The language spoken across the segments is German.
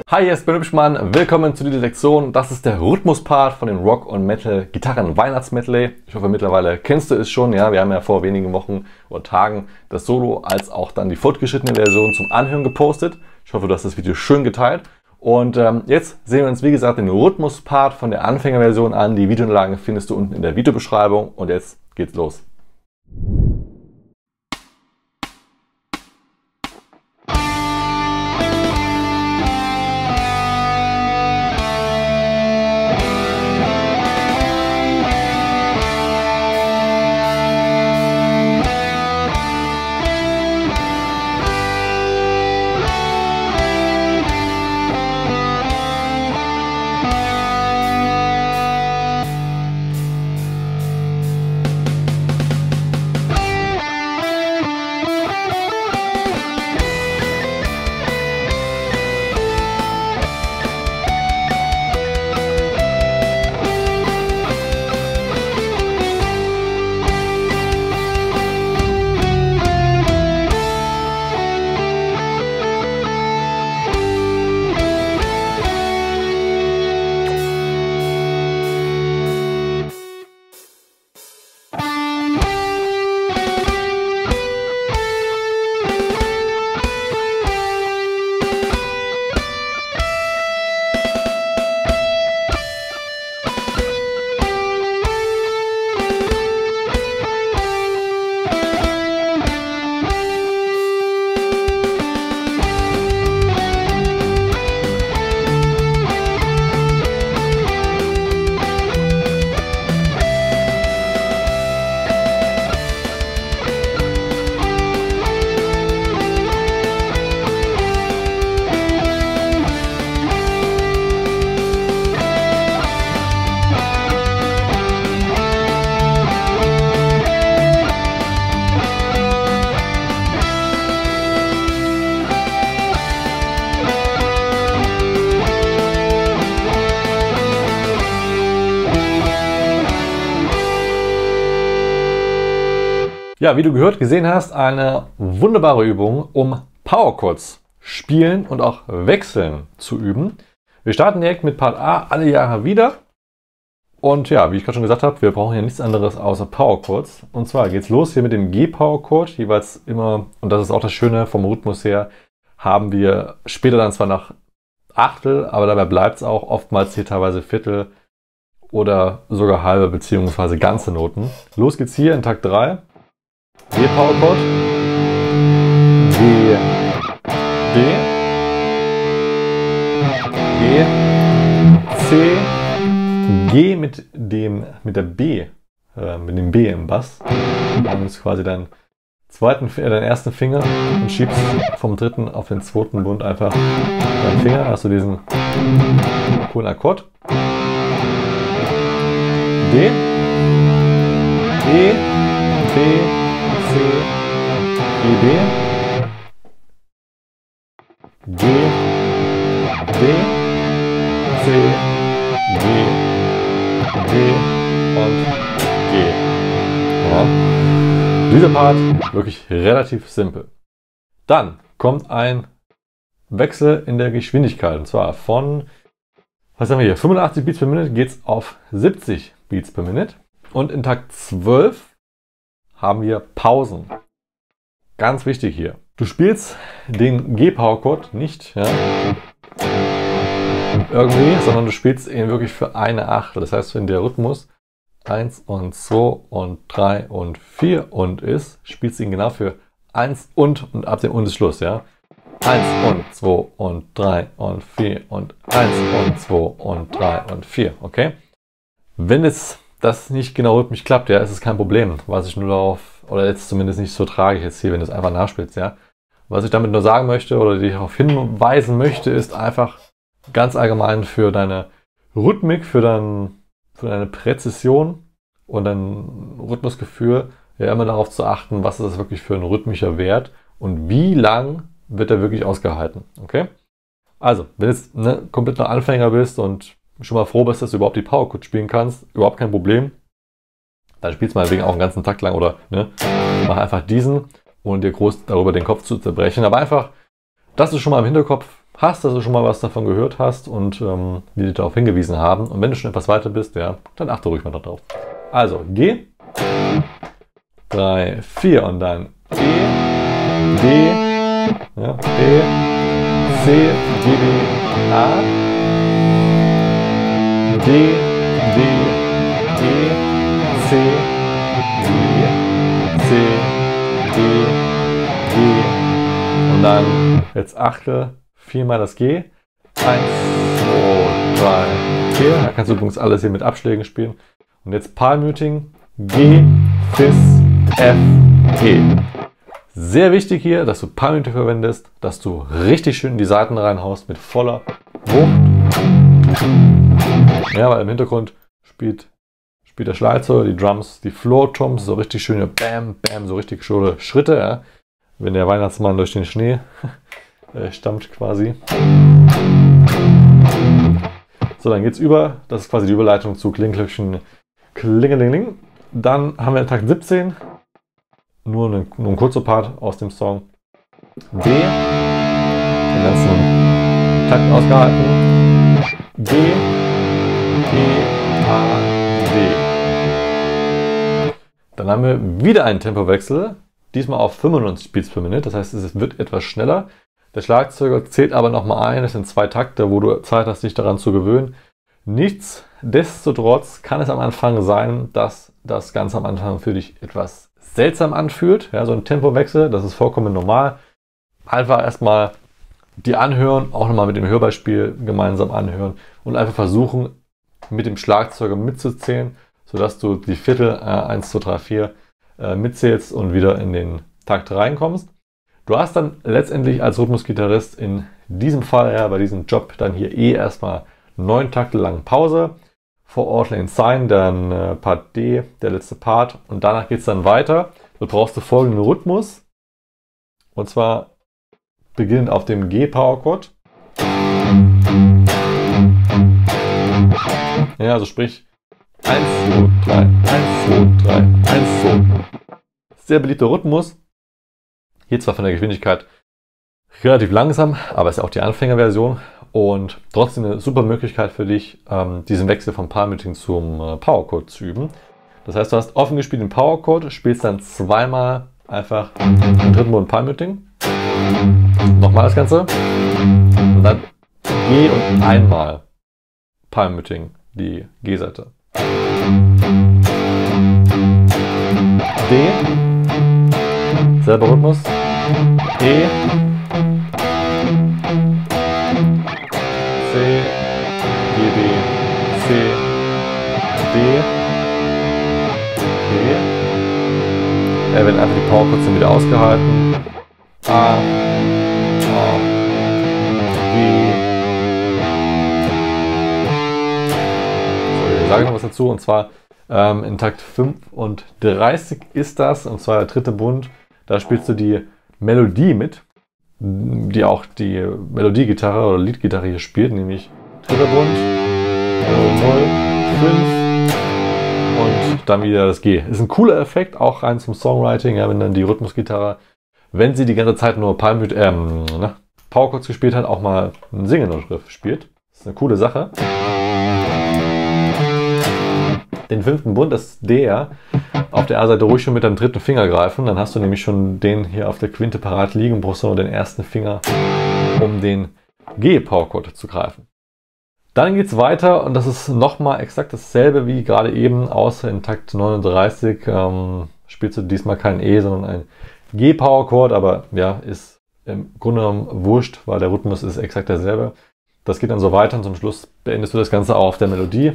Hi, hier ist Ben Hübschmann. Willkommen zu dieser Sektion. Das ist der Rhythmuspart von dem Rock- und Metal-Gitarren-Weihnachtsmedley. Ich hoffe, mittlerweile kennst du es schon. Ja, wir haben ja vor wenigen Wochen oder Tagen das Solo als auch dann die fortgeschrittene Version zum Anhören gepostet. Ich hoffe, du hast das Video schön geteilt. Und jetzt sehen wir uns, wie gesagt, den Rhythmuspart von der Anfängerversion an. Die Videoanlagen findest du unten in der Videobeschreibung. Und jetzt geht's los. Ja, wie du gesehen hast, eine wunderbare Übung, um Powerchords spielen und auch wechseln zu üben. Wir starten direkt mit Part A, alle Jahre wieder. Und ja, wie ich gerade schon gesagt habe, wir brauchen hier nichts anderes außer Powerchords. Und zwar geht's los hier mit dem G-Powerchord, jeweils immer, und das ist auch das Schöne vom Rhythmus her, haben wir später dann zwar noch Achtel, aber dabei bleibt es auch oftmals hier teilweise Viertel oder sogar halbe bzw. ganze Noten. Los geht's hier in Takt 3. G-Powerchord, G, D, G, C, G mit der B, mit dem B im Bass. Dann ist quasi deinen ersten Finger und schiebst vom dritten auf den zweiten Bund einfach deinen Finger. Hast du diesen coolen Akkord. D, E, B, C, G, D, G, D, C, G, D und G. Ja. Dieser Part wirklich relativ simpel. Dann kommt ein Wechsel in der Geschwindigkeit. Und zwar von, was haben wir hier, 85 Beats per Minute geht es auf 70 Beats per Minute. Und in Takt 12 haben wir Pausen. Ganz wichtig hier. Du spielst den G-Powerchord nicht irgendwie, sondern du spielst ihn wirklich für eine Achtel. Das heißt, wenn der Rhythmus 1 und 2 und 3 und 4 und ist, spielst du ihn genau für 1 und ab dem und ist Schluss. Ja? 1 und 2 und 3 und 4 und 1 und 2 und 3 und 4. Okay? Wenn das nicht genau rhythmisch klappt, ja, ist es kein Problem. Was ich nur darauf, oder jetzt zumindest nicht so tragisch jetzt hier, wenn du es einfach nachspielst, ja. Was ich damit nur sagen möchte oder dich darauf hinweisen möchte, ist einfach ganz allgemein für deine Rhythmik, für deine Präzision und dein Rhythmusgefühl, ja, immer darauf zu achten, was ist das wirklich für ein rhythmischer Wert und wie lang wird er wirklich ausgehalten, okay? Also, wenn du jetzt komplett noch Anfänger bist und schon mal froh bist, dass du überhaupt die Powerchord spielen kannst, überhaupt kein Problem. Dann spielst du meinetwegen auch einen ganzen Takt lang oder mach einfach diesen, ohne dir groß darüber den Kopf zu zerbrechen. Aber einfach, dass du schon mal im Hinterkopf hast, dass du schon mal was davon gehört hast und die dich darauf hingewiesen haben. Und wenn du schon etwas weiter bist, ja, dann achte ruhig mal darauf. Also G, 3, 4 und dann E, D, ja, D, C, G, D, A, D, D, E, C, G, C, D, G und dann jetzt achte viermal das G. 1, 2, 3, 4. Da kannst du übrigens alles hier mit Abschlägen spielen. Und jetzt Palmmuting G, Fis, F, G. Sehr wichtig hier, dass du Palmmuting verwendest, dass du richtig schön in die Saiten reinhaust mit voller Wucht. Ja, weil im Hintergrund spielt der Schlagzeuger, die Drums, die Floor Toms, so richtig schöne Bam, Bam, so richtig schöne Schritte, ja. Wenn der Weihnachtsmann durch den Schnee stammt quasi. So, dann geht's über. Das ist quasi die Überleitung zu Klingelglöckchen Klingelingeling. Dann haben wir Takt 17. Nur ein kurzer Part aus dem Song. D. Den ganzen Takt ausgehalten. G. E. A. D. Dann haben wir wieder einen Tempowechsel. Diesmal auf 95 Beats per Minute. Das heißt, es wird etwas schneller. Der Schlagzeuger zählt aber nochmal ein. Das sind 2 Takte, wo du Zeit hast, dich daran zu gewöhnen. Nichtsdestotrotz kann es am Anfang sein, dass das Ganze am Anfang für dich etwas seltsam anfühlt. Ja, so ein Tempowechsel, das ist vollkommen normal. Einfach erstmal die anhören, auch nochmal mit dem Hörbeispiel gemeinsam anhören und einfach versuchen, mit dem Schlagzeuger mitzuzählen, sodass du die Viertel 1, 2, 3, 4 mitzählst und wieder in den Takt reinkommst. Du hast dann letztendlich als Rhythmusgitarrist in diesem Fall, ja, bei diesem Job dann hier erstmal 9 Takte lang Pause. Vor Ort Lane Sign, dann Part D, der letzte Part und danach geht es dann weiter. Du brauchst du folgenden Rhythmus und zwar beginnend auf dem G-Power-Chord. Ja, also sprich 1, 2, 3, 1, 2, 3, 1, 2. Sehr beliebter Rhythmus. Hier zwar von der Geschwindigkeit relativ langsam, aber ist ja auch die Anfängerversion und trotzdem eine super Möglichkeit für dich, diesen Wechsel vom Palmmuting zum Powerchord zu üben. Das heißt, du hast offen gespielt den Powerchord, spielst dann zweimal einfach den dritten Bund Palmmuting. Nochmal das Ganze. Und dann G und einmal Palmmuting, die G-Seite. D. Selber Rhythmus. E. C. G, B. C. D. E. Er wird einfach die Powerchords dann wieder ausgehalten. A. A. G. So, ich sage noch was dazu und zwar in Takt 35 ist das, und zwar der dritte Bund. Da spielst du die Melodie mit, die auch die Melodiegitarre oder Leadgitarre hier spielt, nämlich dritter Bund, 0, 5 und dann wieder das G. Ist ein cooler Effekt, auch rein zum Songwriting, ja, wenn dann die Rhythmusgitarre, wenn sie die ganze Zeit nur Powerchords gespielt hat, auch mal einen singenden Riff spielt. Das ist eine coole Sache. Den 5. Bund, das D, auf der A-Seite ruhig schon mit deinem dritten Finger greifen. Dann hast du nämlich schon den hier auf der Quinte parat liegen, brauchst du nur den ersten Finger, um den G-Powerchord zu greifen. Dann geht es weiter und das ist nochmal exakt dasselbe wie gerade eben, außer in Takt 39 spielst du diesmal kein E, sondern ein G-Powerchord, aber ja, ist im Grunde genommen wurscht, weil der Rhythmus ist exakt derselbe. Das geht dann so weiter und zum Schluss beendest du das Ganze auch auf der Melodie.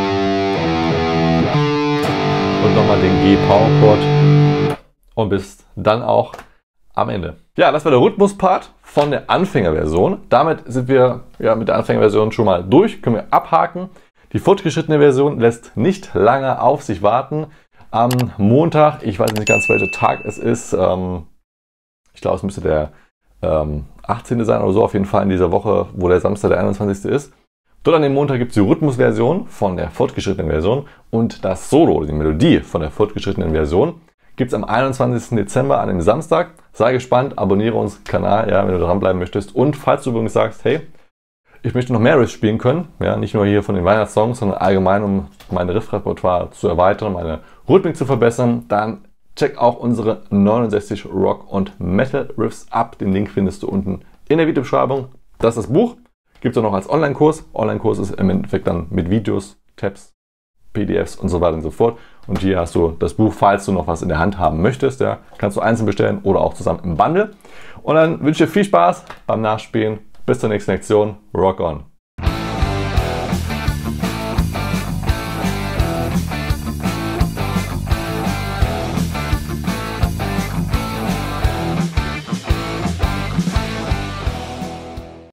Und nochmal den G-Powerchord und bist dann auch am Ende. Ja, das war der Rhythmus-Part von der Anfängerversion. Damit sind wir ja mit der Anfängerversion schon mal durch, können wir abhaken. Die fortgeschrittene Version lässt nicht lange auf sich warten. Am Montag, ich weiß nicht ganz welcher Tag es ist, ich glaube es müsste der 18. sein oder so, auf jeden Fall in dieser Woche, wo der Samstag der 21. ist. Dort an dem Montag gibt es die Rhythmusversion von der fortgeschrittenen Version und das Solo, die Melodie von der fortgeschrittenen Version, gibt es am 21. Dezember an dem Samstag. Sei gespannt, abonniere unseren Kanal, ja, wenn du dranbleiben möchtest. Und falls du übrigens sagst, hey, ich möchte noch mehr Riffs spielen können, ja, nicht nur hier von den Weihnachtssongs, sondern allgemein, um mein Riff-Repertoire zu erweitern, meine Rhythmik zu verbessern, dann check auch unsere 69 Rock- und Metal-Riffs ab. Den Link findest du unten in der Videobeschreibung. Das ist das Buch. Gibt es auch noch als Online-Kurs. Online-Kurs ist im Endeffekt dann mit Videos, Tabs, PDFs und so weiter und so fort. Und hier hast du das Buch, falls du noch was in der Hand haben möchtest. Ja, kannst du einzeln bestellen oder auch zusammen im Bundle. Und dann wünsche ich dir viel Spaß beim Nachspielen. Bis zur nächsten Lektion. Rock on!